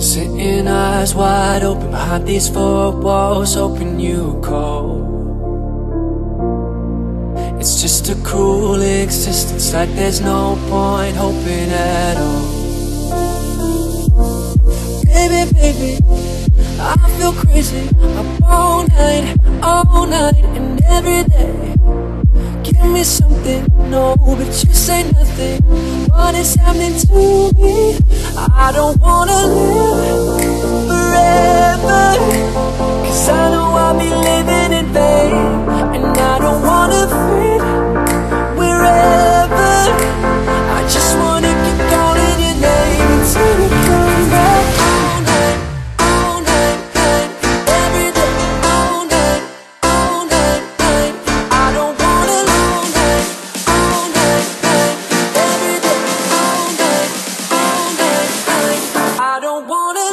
Sitting eyes wide open behind these four walls, hoping you call. It's just a cruel existence, like there's no point hoping at all. Baby, baby, I feel crazy. Up all night and every day. Give me something, no, but you say nothing. What is happening to me? I don't wanna live forever, 'cause I know I'll be living in vain. And I don't wanna fit wherever. I just wanna keep calling your name until you come back. All night, every day. All night, night. I don't wanna all night, every day. All night, night. I don't wanna.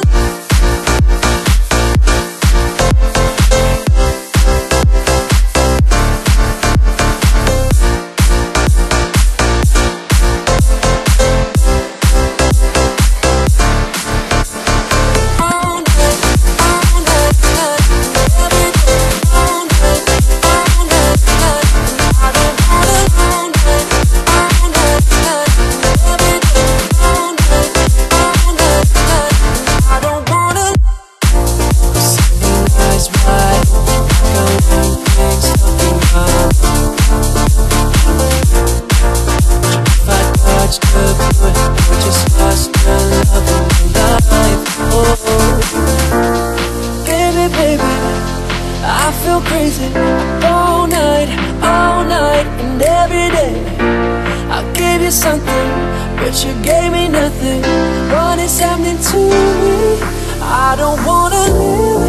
I feel crazy. All night and every day. I gave you something, but you gave me nothing. What is happening to me? I don't wanna live